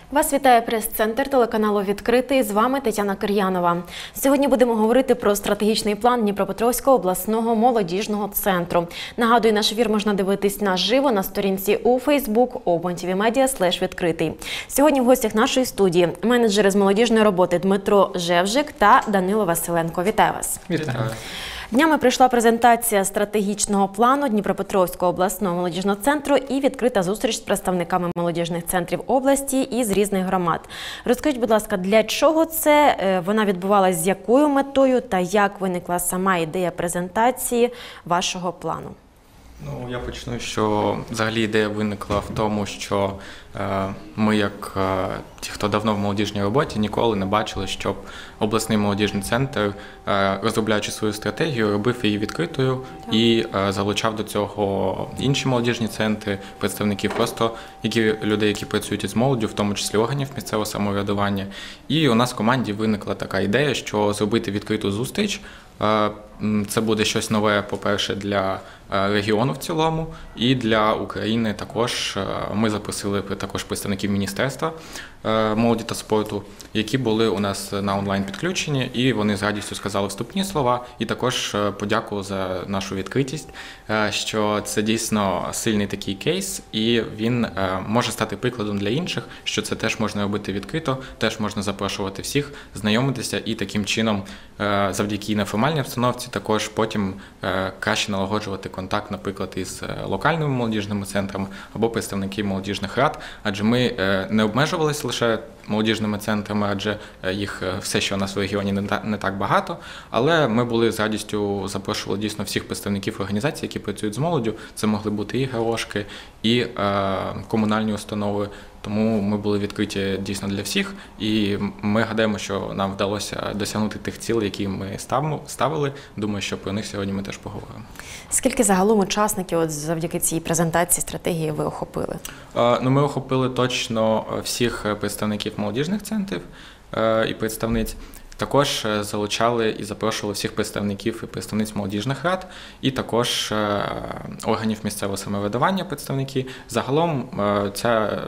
Вас вітає прес-центр телеканалу «Відкритий». З вами Тетяна Кир'янова. Сьогодні будемо говорити про стратегічний план Дніпропетровського обласного молодіжного центру. Нагадую, наш ефір можна дивитись наживо на сторінці у Facebook opentvmedia/відкритий. Сьогодні в гостях нашої студії менеджери з молодіжної роботи Дмитро Жевжик та Данило Василенко. Вітаю вас. Вітаю. Днями прийшла презентація стратегічного плану Дніпропетровського обласного молодіжного центру і відкрита зустріч з представниками молодіжних центрів області і з різних громад. Розкажіть, будь ласка, для чого це, вона відбувалася з якою метою та як виникла сама ідея презентації вашого плану? Ну, я почну, що взагалі ідея виникла в тому, що ми, як ті, хто давно в молодіжній роботі, ніколи не бачили, щоб обласний молодіжний центр, розробляючи свою стратегію, робив її відкритою і залучав до цього інші молодіжні центри, представників просто людей, які працюють із молоддю, в тому числі органів місцевого самоврядування. І у нас в команді виникла така ідея, що зробити відкриту зустріч. Це буде щось нове, по-перше, для регіону в цілому і для України також. Ми запросили також представників Міністерства молоді та спорту, які були у нас на онлайн-підключенні, і вони з радістю сказали вступні слова, і також подякували за нашу відкритість, що це дійсно сильний такий кейс, і він може стати прикладом для інших, що це теж можна робити відкрито, теж можна запрошувати всіх, знайомитися і таким чином, завдяки неформальній обстановці, також потім краще налагоджувати контакт, наприклад, із локальними молодіжними центрами або представники молодіжних рад, адже ми не обмежувалися лише молодіжними центрами, адже їх все, що у нас в регіоні, не так багато, але ми були з радістю запрошували дійсно всіх представників організацій, які працюють з молоддю. Це могли бути і ГОшки, і комунальні установи, тому ми були відкриті дійсно для всіх, і ми гадаємо, що нам вдалося досягнути тих цілей, які ми ставили. Думаю, що про них сьогодні ми теж поговоримо. Скільки загалом учасників завдяки цій презентації стратегії ви охопили? Ми охопили точно всіх представників молодіжних центрів і представниць. Також залучали і запрошували всіх представників і представниць молодіжних рад, і також органів місцевого самоврядування представники. Загалом ця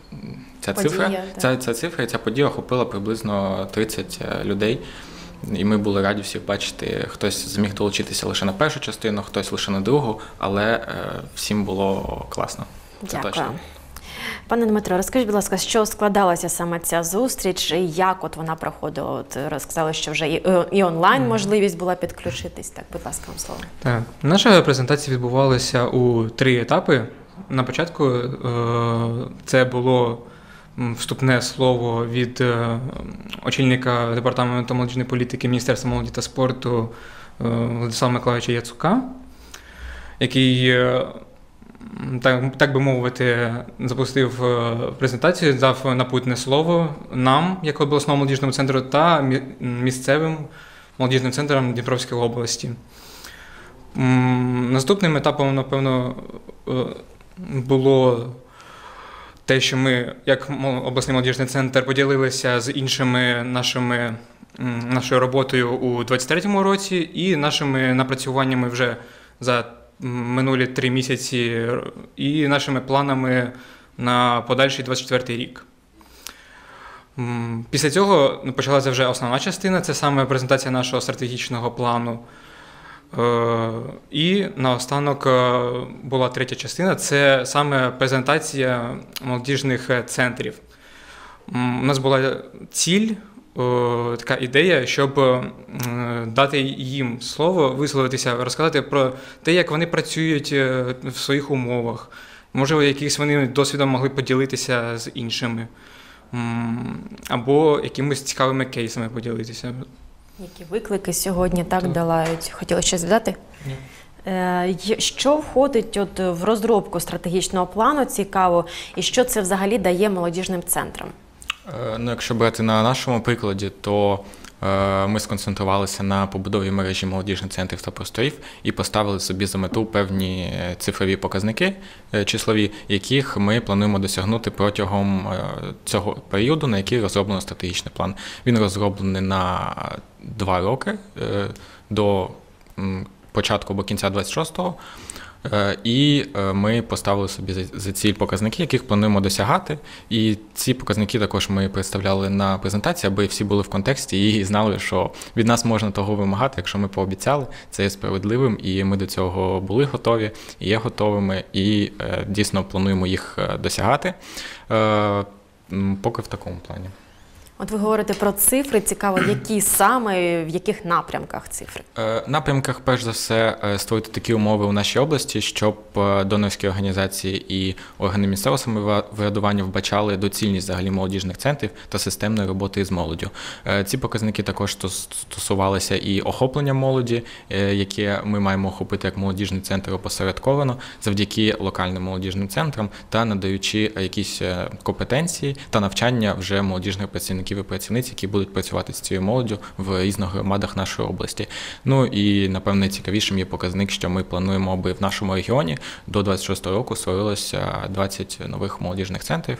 цифра і ця подія охопила приблизно 30 людей. І ми були раді всіх бачити. Хтось зміг долучитися лише на першу частину, хтось лише на другу, але всім було класно. Це Дякую. точно. Пане Дмитро, розкажіть, будь ласка, що складалася саме ця зустріч і як вона проходила? От розказали, що вже і онлайн можливість була підключитись. Так, будь ласка, вам слово. Так. Наша презентація відбувалася у 3 етапи. На початку це було вступне слово від очільника департаменту молодіжної політики Міністерства молоді та спорту Владислава Миколайовича Яцука, який, так би мовити, запустив презентацію, дав напутне слово нам, як обласному молодіжному центру, та місцевим молодіжним центрам Дніпровської області. Наступним етапом, напевно, було те, що ми, як обласний молодіжний центр, поділилися з іншими нашою роботою у 2023 році і нашими напрацюваннями вже за минулі 3 місяці і нашими планами на подальший 2024 рік. Після цього почалася вже основна частина, це саме презентація нашого стратегічного плану. І наостанок була 3-я частина, це саме презентація молодіжних центрів. У нас була ціль, така ідея, щоб дати їм слово, висловитися, розказати про те, як вони працюють в своїх умовах. Можливо, якимось вони досвідом могли поділитися з іншими, або якимись цікавими кейсами поділитися. Які виклики сьогодні так долають? Хотіли щось додати? Ні. Що входить в розробку стратегічного плану, цікаво, і що це взагалі дає молодіжним центрам? Якщо брати на нашому прикладі, то ми сконцентрувалися на побудові мережі молодіжних центрів та просторів і поставили собі за мету певні цифрові показники числові, яких ми плануємо досягнути протягом цього періоду, на який розроблено стратегічний план. Він розроблений на 2 роки до початку або кінця 26-го І ми поставили собі за ціль показники, яких плануємо досягати. І ці показники також ми представляли на презентації, аби всі були в контексті і знали, що від нас можна того вимагати, якщо ми пообіцяли, це є справедливим, і ми до цього були готові, і є готовими, і дійсно плануємо їх досягати. Поки в такому плані. От ви говорите про цифри, цікаво, які саме, в яких напрямках цифри? Напрямках, перш за все, створити такі умови у нашій області, щоб донорські організації і органи місцевого самоврядування вбачали доцільність взагалі молодіжних центрів та системної роботи з молоддю. Ці показники також стосувалися і охоплення молоді, яке ми маємо охопити як молодіжний центр опосередковано завдяки локальним молодіжним центрам та надаючи якісь компетенції та навчання вже молодіжних працівників і працівниць, які будуть працювати з цією молоддю в різних громадах нашої області. Ну і, напевно, найцікавішим є показник, що ми плануємо, аби в нашому регіоні до 2026 року створилося 20 нових молодіжних центрів.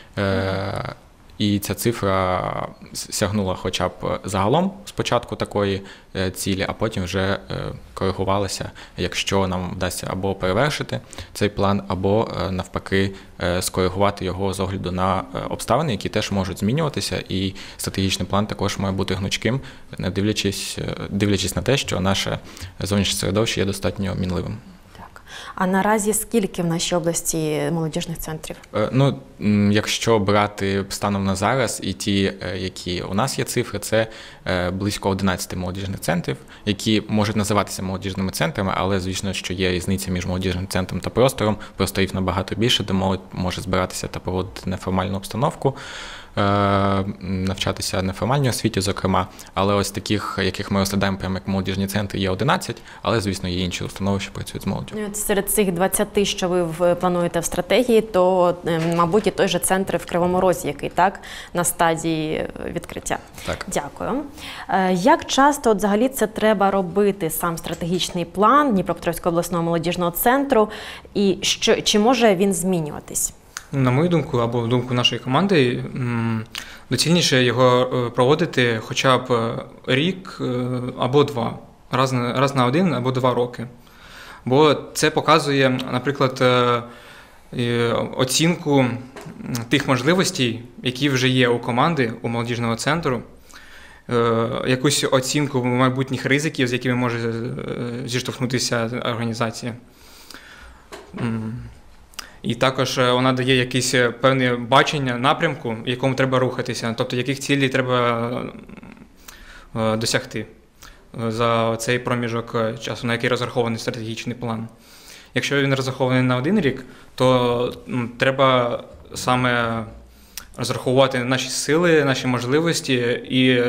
І ця цифра сягнула хоча б загалом спочатку такої цілі, а потім вже коригувалася, якщо нам вдасться або перевершити цей план, або навпаки скоригувати його з огляду на обставини, які теж можуть змінюватися, і стратегічний план також має бути гнучким, не дивлячись на те, що наше зовнішнє середовище є достатньо мінливим. А наразі скільки в нашій області молодіжних центрів? Ну, якщо брати станом на зараз і ті, які у нас є цифри, це близько 11 молодіжних центрів, які можуть називатися молодіжними центрами, але, звісно, що є різниця між молодіжним центром та простором. Просторів набагато більше, де молодь може збиратися та проводити неформальну обстановку, навчатися неформальній освіті, зокрема. Але ось таких, яких ми розглядаємо прямо як молодіжні центри, є 11, але, звісно, є інші установи, що працюють з молоддю. Серед цих 20, що ви плануєте в стратегії, то, мабуть, і той же центр в Кривому Розі, який так на стадії відкриття. Так. Дякую. Як часто взагалі це треба робити, сам стратегічний план Дніпропетровського обласного молодіжного центру, і чи може він змінюватись? На мою думку, або думку нашої команди, доцільніше його проводити хоча б рік або два, раз на 1 або 2 роки. Бо це показує, наприклад, оцінку тих можливостей, які вже є у команди, у молодіжного центру, якусь оцінку майбутніх ризиків, з якими може зіштовхнутися організація. І також вона дає якесь певне бачення напрямку, в якому треба рухатися, тобто яких цілей треба досягти за цей проміжок часу, на який розрахований стратегічний план. Якщо він розрахований на 1 рік, то треба саме розрахувати наші сили, наші можливості і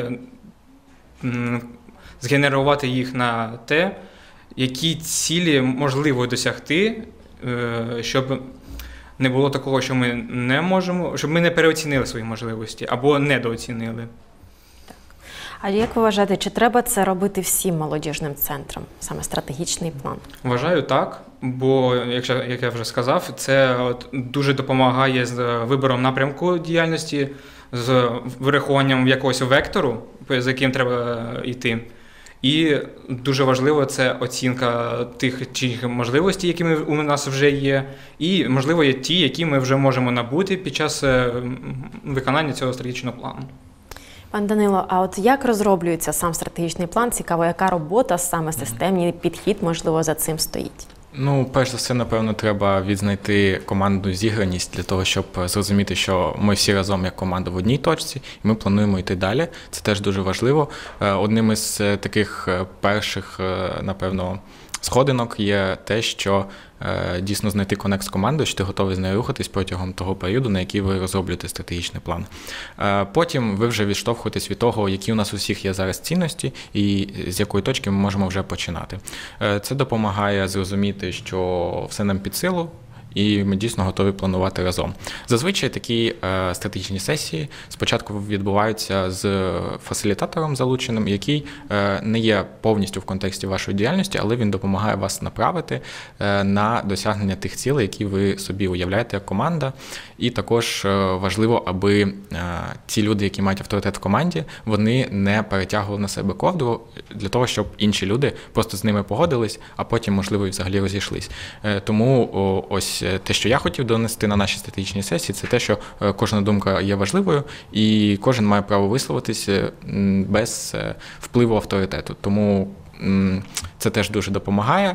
згенерувати їх на те, які цілі можливо досягти, щоб не було такого, що ми не можемо, щоб ми не переоцінили свої можливості або недооцінили. А як ви вважаєте, чи треба це робити всім молодіжним центрам, саме стратегічний план? Вважаю так, бо, як я вже сказав, це дуже допомагає з вибором напрямку діяльності, з вирахуванням якогось вектору, за яким треба йти. І дуже важливо це оцінка тих чи інших можливостей, які у нас вже є, і, можливо, є ті, які ми вже можемо набути під час виконання цього стратегічного плану. Пан Данило, а от як розроблюється сам стратегічний план? Цікаво, яка робота, саме системний підхід, можливо, за цим стоїть? Ну, перш за все, напевно, треба відзнайти командну зіграність для того, щоб зрозуміти, що ми всі разом як команда в одній точці, і ми плануємо йти далі. Це теж дуже важливо. Одним із таких перших, напевно, сходинок є те, що дійсно знайти конект з командою, що ти готовий з нею рухатись протягом того періоду, на який ви розроблюєте стратегічний план. Потім ви вже відштовхуєтесь від того, які у нас у всіх є зараз цінності і з якої точки ми можемо вже починати. Це допомагає зрозуміти, що все нам під силу, і ми дійсно готові планувати разом. Зазвичай такі стратегічні сесії спочатку відбуваються з фасилітатором залученим, який не є повністю в контексті вашої діяльності, але він допомагає вас направити на досягнення тих цілей, які ви собі уявляєте як команда. І також важливо, аби ті люди, які мають авторитет в команді, вони не перетягували на себе ковдру для того, щоб інші люди просто з ними погодились, а потім, можливо, і взагалі розійшлись. Тому ось те, що я хотів донести на наші стратегічні сесії, це те, що кожна думка є важливою, і кожен має право висловитись без впливу авторитету. Тому це теж дуже допомагає.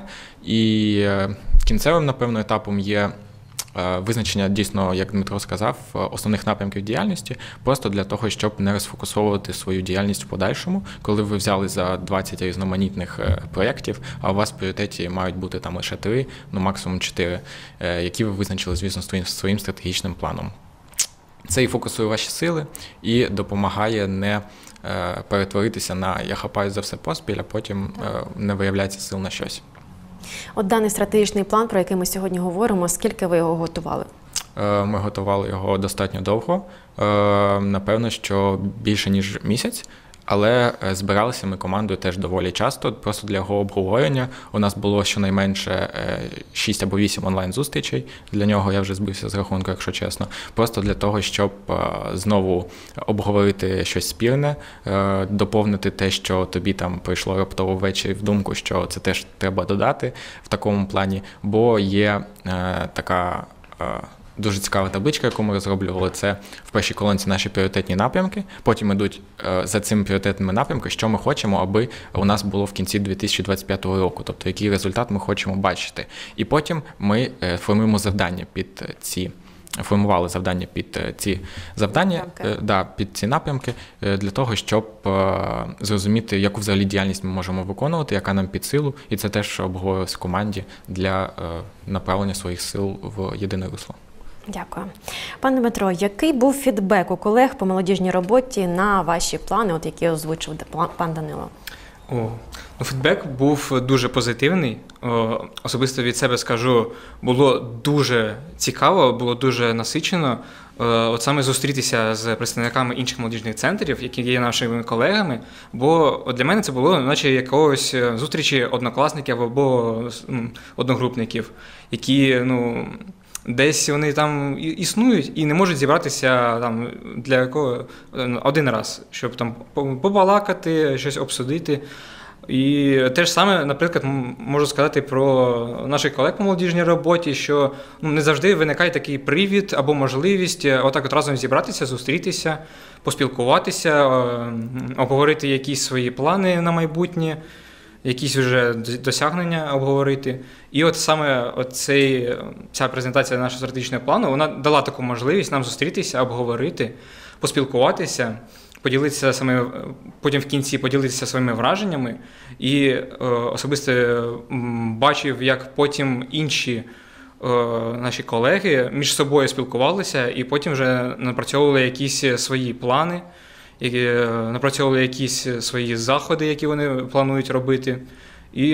І кінцевим, напевно, етапом є визначення, дійсно, як Дмитро сказав, основних напрямків діяльності, просто для того, щоб не розфокусовувати свою діяльність в подальшому, коли ви взяли за 20 різноманітних проєктів, а у вас в пріоритеті мають бути там лише 3, ну максимум 4, які ви визначили, звісно, своїм стратегічним планом. Це і фокусує ваші сили, і допомагає не перетворитися на «я хапаю за все поспіль», а потім не виявляється сил на щось. От даний стратегічний план, про який ми сьогодні говоримо, скільки ви його готували? Ми готували його достатньо довго, напевно, що більше, ніж місяць, але збиралися ми командою теж доволі часто, просто для його обговорення. У нас було щонайменше 6 або 8 онлайн-зустрічей, для нього я вже збився з рахунку, якщо чесно, просто для того, щоб знову обговорити щось спірне, доповнити те, що тобі там прийшло раптово ввечері в думку, що це теж треба додати в такому плані, бо є така дуже цікава табличка, яку ми розроблювали, це в першій колонці наші пріоритетні напрямки, потім йдуть за цими пріоритетними напрямками, що ми хочемо, аби у нас було в кінці 2025 року, тобто який результат ми хочемо бачити. І потім ми формуємо завдання формували завдання під ці завдання, під ці напрямки, для того, щоб зрозуміти, яку взагалі діяльність ми можемо виконувати, яка нам під силу, і це теж обговорювалося в команді для направлення своїх сил в єдине русло. Дякую. Пане Дмитро, який був фідбек у колег по молодіжній роботі на ваші плани, от які озвучив пан Данило? Фідбек був дуже позитивний. Особисто від себе скажу, було дуже цікаво, було дуже насичено. От саме зустрітися з представниками інших молодіжних центрів, які є нашими колегами, бо для мене це було наче якогось зустрічі однокласників або одногрупників, які, десь вони там існують і не можуть зібратися там для якого один раз, щоб там побалакати, щось обсудити. І те ж саме, наприклад, можу сказати про наших колег по молодіжній роботі, що не завжди виникає такий привід або можливість отак от разом зібратися, зустрітися, поспілкуватися, обговорити якісь свої плани на майбутнє, якісь вже досягнення обговорити. І от саме ця презентація нашого стратегічного плану, вона дала таку можливість нам зустрітися, обговорити, поспілкуватися, поділитися потім в кінці поділитися своїми враженнями. І особисто бачив, як потім інші наші колеги між собою спілкувалися і потім вже напрацьовували якісь свої плани, напрацьовували якісь свої заходи, які вони планують робити. І,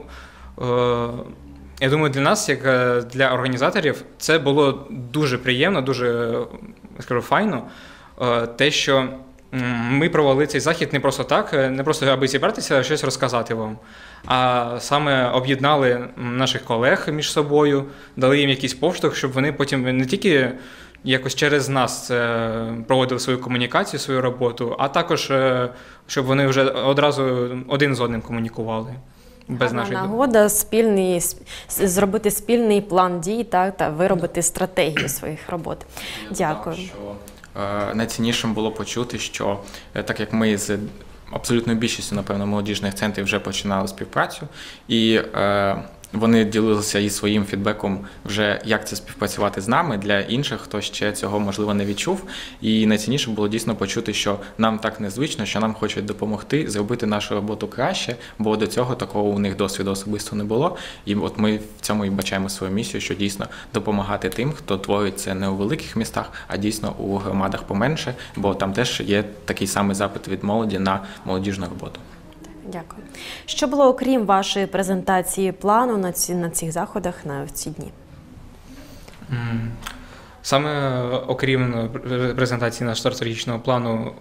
я думаю, для нас, як для організаторів, це було дуже приємно, дуже, файно, те, що ми провели цей захід не просто так, не просто аби зібратися, щось розказати вам, а саме об'єднали наших колег між собою, дали їм якийсь поштовх, щоб вони потім не тільки якось через нас проводили свою комунікацію, свою роботу, а також, щоб вони вже одразу один з одним комунікували. Без нашої нагода зробити спільний план дій та виробити стратегію своїх робот. Дякую. Найціннішим було почути, що так як ми з абсолютною більшістю, напевно, молодіжних центрів вже починали співпрацю, і вони ділилися і своїм фідбеком вже, як це співпрацювати з нами для інших, хто ще цього, можливо, не відчув. І найцінніше було дійсно почути, що нам так незвично, що нам хочуть допомогти зробити нашу роботу краще, бо до цього такого у них досвіду особисто не було. І от ми в цьому і бачаємо свою місію, що дійсно допомагати тим, хто творить це не у великих містах, а дійсно у громадах поменше, бо там теж є такий самий запит від молоді на молодіжну роботу. Дякую. Що було окрім вашої презентації плану на цих заходах, на ці дні? Саме окрім презентації нашого стратегічного плану,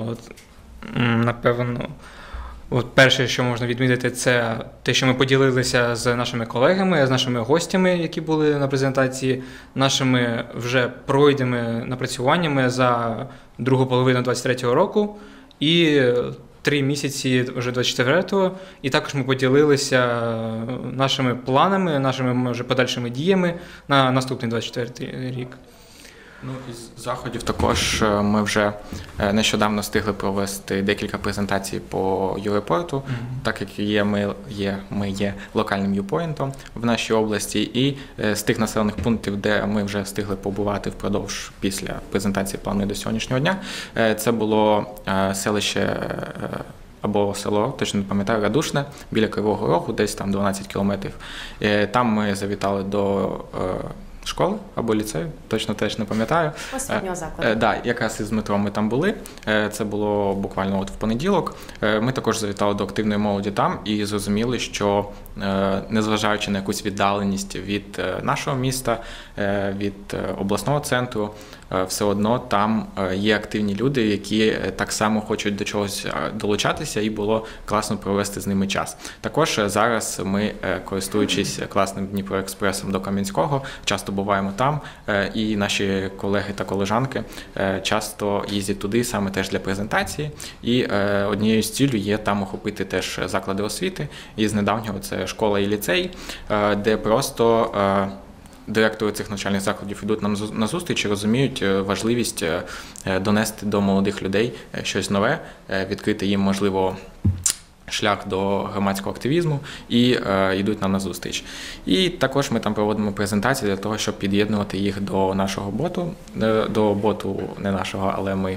напевно, перше, що можна відмітити, це те, що ми поділилися з нашими колегами, з нашими гостями, які були на презентації, нашими вже пройденими напрацюваннями за другу половину 2023 року і 3 місяці вже 24-го. І також ми поділилися нашими планами, нашими вже подальшими діями на наступний 24-й рік. Ну, із заходів також ми вже нещодавно встигли провести декілька презентацій по юрепорту, так як ми є локальним юпоінтом в нашій області, і з тих населених пунктів, де ми вже встигли побувати впродовж після презентації плану до сьогоднішнього дня, це було селище або село, точно не пам'ятаю, Радушне, біля Кривого Рогу, десь там 12 кілометрів. Там ми завітали до школи або ліцею, точно теж не пам'ятаю. Освітнього закладу. Да, якраз із метро ми там були. Це було буквально от в понеділок. Ми також завітали до активної молоді там і зрозуміли, що незважаючи на якусь віддаленість від нашого міста, від обласного центру, все одно там є активні люди, які так само хочуть до чогось долучатися, і було класно провести з ними час. Також зараз ми, користуючись класним Дніпроекспресом до Кам'янського, часто буваємо там, і наші колеги та колежанки часто їздять туди саме теж для презентації. І однією з цілей є там охопити теж заклади освіти. І з недавнього це школа і ліцей, де просто директори цих навчальних закладів йдуть нам на зустріч і розуміють важливість донести до молодих людей щось нове, відкрити їм, можливо, шлях до громадського активізму і йдуть нам на зустріч. І також ми там проводимо презентації для того, щоб під'єднувати їх до нашого боту, до боту не нашого, але ми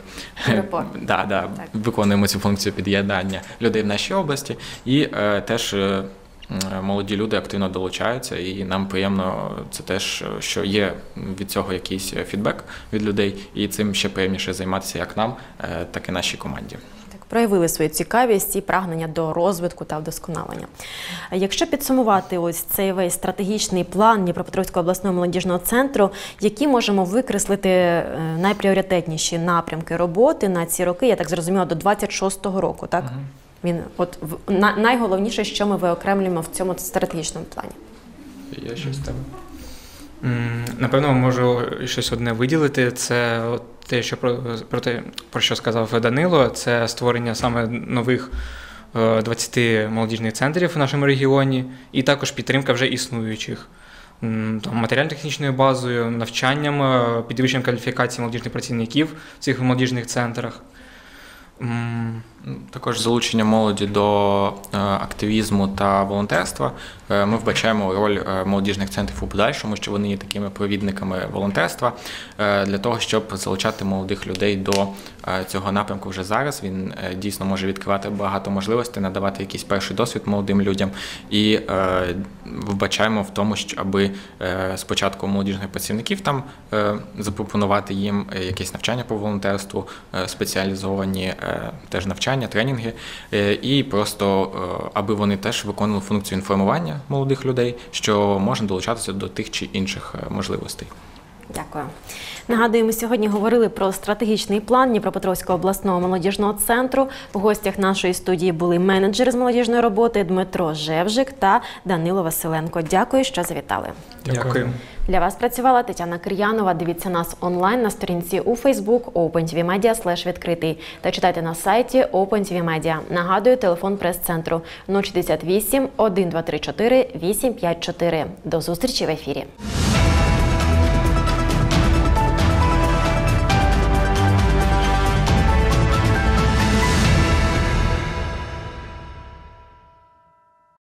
виконуємо цю функцію під'єднання людей в нашій області. І теж молоді люди активно долучаються, і нам приємно це теж, що є від цього якийсь фідбек від людей, і цим ще приємніше займатися як нам, так і нашій команді. Проявили свою цікавість і прагнення до розвитку та вдосконалення. Якщо підсумувати ось цей весь стратегічний план Дніпропетровського обласного молодіжного центру, які можемо викреслити найпріоритетніші напрямки роботи на ці роки, я так зрозуміла, до 26-го року, так? Він от найголовніше, що ми виокремлюємо в цьому стратегічному плані. Є щось там? Напевно, можу щось одне виділити. Це те, що про що сказав Данило, це створення саме нових 20 молодіжних центрів в нашому регіоні, і також підтримка вже існуючих. Матеріально-технічною базою, навчанням, підвищенням кваліфікації молодіжних працівників в цих молодіжних центрах. Також залучення молоді до активізму та волонтерства. Ми вбачаємо роль молодіжних центрів у подальшому, що вони є такими провідниками волонтерства, для того, щоб залучати молодих людей до цього напрямку вже зараз. Він дійсно може відкривати багато можливостей, надавати якийсь перший досвід молодим людям. І вбачаємо в тому, що аби спочатку молодіжних працівників там запропонувати їм якесь навчання по волонтерству, спеціалізовані теж навчання, тренінги, і просто аби вони теж виконували функцію інформування молодих людей, що можна долучатися до тих чи інших можливостей. Дякую. Нагадую, ми сьогодні говорили про стратегічний план Дніпропетровського обласного молодіжного центру. В гостях нашої студії були менеджери з молодіжної роботи Дмитро Жевжик та Данило Василенко. Дякую, що завітали. Дякую. Для вас працювала Тетяна Кир'янова. Дивіться нас онлайн на сторінці у Facebook OpenTVMedia/відкритий та читайте на сайті OpenTV Media. Нагадую, телефон прес-центру 068 1234 854. До зустрічі в ефірі.